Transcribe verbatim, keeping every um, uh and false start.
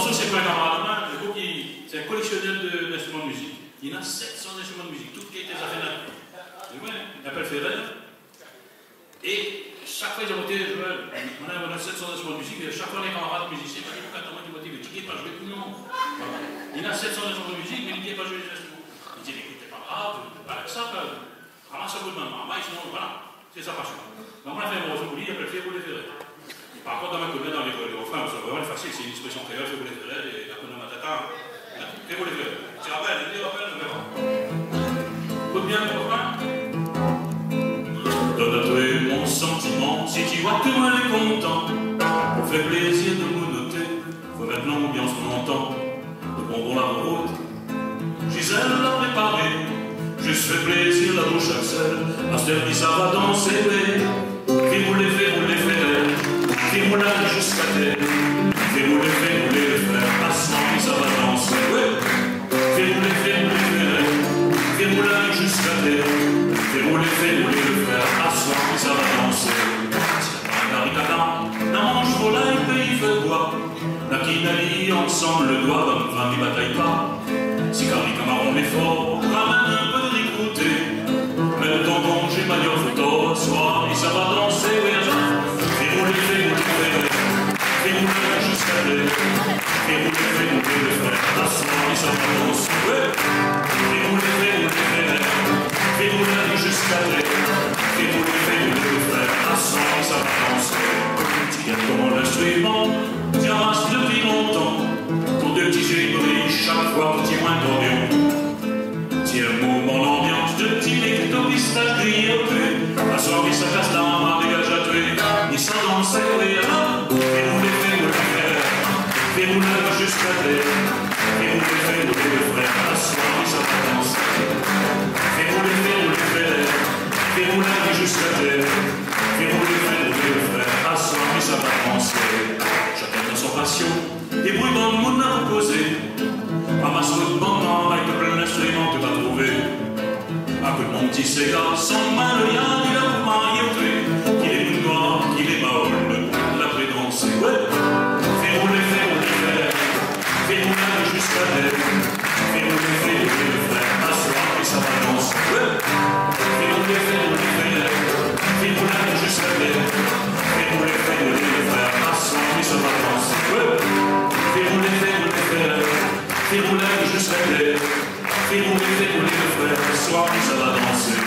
morceau, c'est pas un camarade, c'est un collectionneur d'instruments de musique. Il y en a sept cents instruments de musique, toutes qui étaient affaires là. Il appelle Ferrer. Et chaque fois, ils ont monté, on a sept cents instruments de musique, et chaque fois, les camarades musiciens, ils disent, attends, tu m'as dit, tu n'es pas joué, non. Il y en a sept cents instruments de musique, mais il n'est pas joué les instruments. Il dit, écoute, t'es pas grave, pas avec ça, ramasse un bout de main, ramasse, sinon, voilà, c'est sa passion. Donc, on a fait un morceau pour lui, il appelle Ferrer pour les Ferrer. Par contre, dans ma commune, dans les refrains, c'est vraiment facile, c'est une expression créole, Ferrer pour les Ferrer, et la commune Matata, Ferrer pour les Ferrer. Tu rappelles, il dit, rappelle, on verra. Écoute bien le refrain. Donne-toi mon sentiment, si tu vois que moi elle est content. On fait plaisir de vous noter, faut maintenant l'ambiance montant. Le bonbon la route, Gisèle l'a préparé. Juste fait plaisir la bouche à sel, à ce dernier ça va danser. Fais rouler, fais rouler, fais fais rouler jusqu'à terre. Fais rouler, fais rouler le frère, à ce moment ça va danser. Fais rouler, fais rouler, fais fais rouler jusqu'à terre. Fais rouler, fais rouler le frère, à ce moment ça va danser. Non, je volaille, pays fait bois. La Kinali, ensemble le doigt, comme vingt n'y bataille pas. Si Carly Camaron l'effort, ramène un peu de dégoûté. Mais le temps qu'on j'ai ma dure photo, soir, et ça va danser, oui, fais rouler, fais rouler, fais rouler. Fais rouler jusqu'à terre. Fais rouler, fais rouler le frère, à ce moment ça va danser, oui. Fais rouler, fais rouler, fais rouler. Fais rouler jusqu'à terre. Fais rouler, fais rouler le frère, à ce moment ça va danser. Tiens comme l'instrument, tiens reste depuis longtemps. Pour deux petits gébris, chaque fois petit moins d'ambiance. Tiens moment l'ambiance, de petits lectos pistaches grillés. À soir, il s'acasse la main, dégage à tuer. Il s'en danse et là. Fais rouler, fais rouler, frère. Fais rouler jusqu'à terre. Fais rouler, fais rouler le frère. À soir, il ça va danser. Fais rouler, fais rouler, frère. Fais rouler jusqu'à terre. Fais rouler, fais rouler le frère. À soir, il ça va danser. Chacun dans son passion. Et bruit dans le monde à reposer. Ramasse le bandant avec plein d'instruments que t'as trouvé. À que mon petit Sega, sans main le yann, il a marié au tué. Qu'il est bout noir, qu'il est maol, la prédence, ouais. Fais rouler, fais rouler, frère. Fais rouler jusqu'à terre. Fais rouler, fais rouler le frère. À soir, et ça va danser, ouais. Fais rouler, fais rouler, frère. Fais rouler jusqu'à terre. Fais rouler, fais rouler le frère. À soir, et ça va danser, ouais. Fais rouler, fais rouler, frère. Fais rouler jusqu'à terre. Fais rouler, fais rouler le frère. Ce soir, ça va danser.